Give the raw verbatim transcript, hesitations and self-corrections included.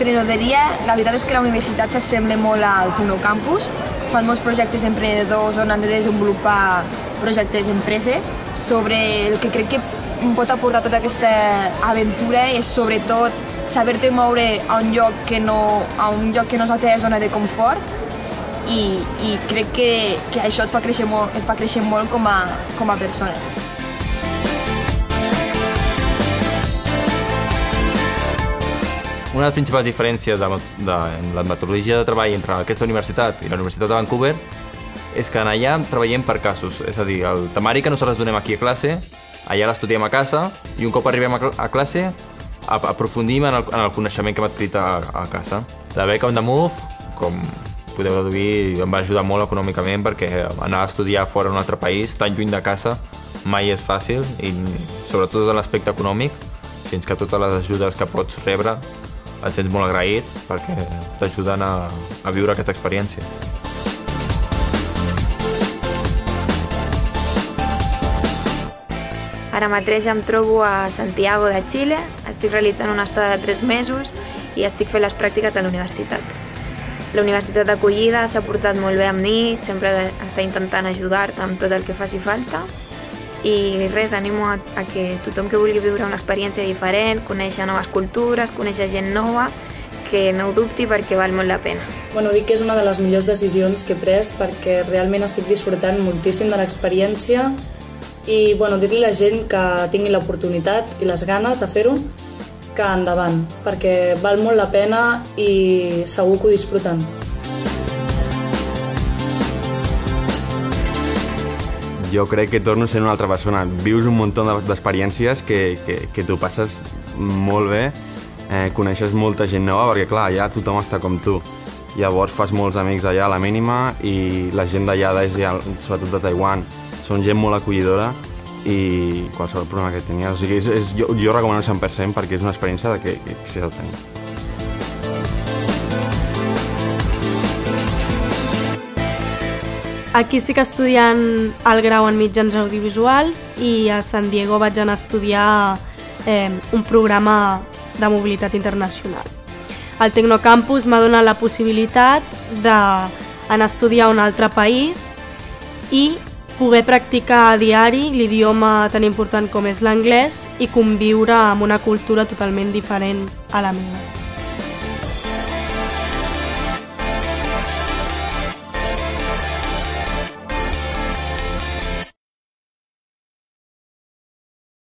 d'emprenedoria, la veritat és que la universitat s'assembla molt al Tecnocampus. Fan molts projectes emprenedors on han de desenvolupar projectes d'empreses. Sobre el que crec que pot aportar tota aquesta aventura és sobretot saber-te moure a un lloc que no, a un lloc que no és la teva zona de confort i, i crec que, que això et fa créixer molt, et fa créixer molt com a, com a persona. Una de les principals diferències de, de, en la metodologia de treball entre aquesta universitat i la Universitat de Vancouver és que allà treballem per casos, és a dir, el temari que nosaltres donem aquí a classe, allà l'estudiem a casa i un cop arribem a, a classe aprofundim en el, en el coneixement que hem adquirit a, a casa. La beca On The Move, com podeu deduir, em va ajudar molt econòmicament perquè anar a estudiar fora d'un altre país, tan lluny de casa, mai és fàcil i sobretot en l'aspecte econòmic, fins que totes les ajudes que pots rebre et sents molt agraït perquè t'ajuden a, a viure aquesta experiència. Ara mateix em trobo a Santiago de Xile, estic realitzant una estada de tres mesos i estic fent les pràctiques de la universitat. La universitat d'acollida s'ha portat molt bé amb mi, sempre està intentant ajudar-te amb tot el que faci falta i res, animo a, a que tothom que vulgui viure una experiència diferent, conèixer noves cultures, conèixer gent nova, que no ho dubti perquè val molt la pena. Bueno, dic que és una de les millors decisions que he pres perquè realment estic disfrutant moltíssim de l'experiència i bueno, dir-li a la gent que tingui l'oportunitat i les ganes de fer-ho, que endavant, perquè val molt la pena i segur que ho disfruten. Jo crec que torno sent una altra persona. Vius un munt d'experiències que, que, que t'ho passes molt bé, eh, coneixes molta gent nova, perquè clar, allà tothom està com tu. Llavors fas molts amics allà a la mínima i la gent d'allà, sobretot de Taiwan, són gent molt acollidora i qualsevol problema que tenies. O sigui, és, és, jo, jo recomano el cent per cent perquè és una experiència que, que, que s'ha de tenir. Aquí estic estudiant el grau en mitjans audiovisuals i a San Diego vaig anar a estudiar eh, un programa de mobilitat internacional. El Tecnocampus m'ha donat la possibilitat d'anar a estudiar a un altre país i poder practicar a diari l'idioma tan important com és l'anglès i conviure amb una cultura totalment diferent a la meva.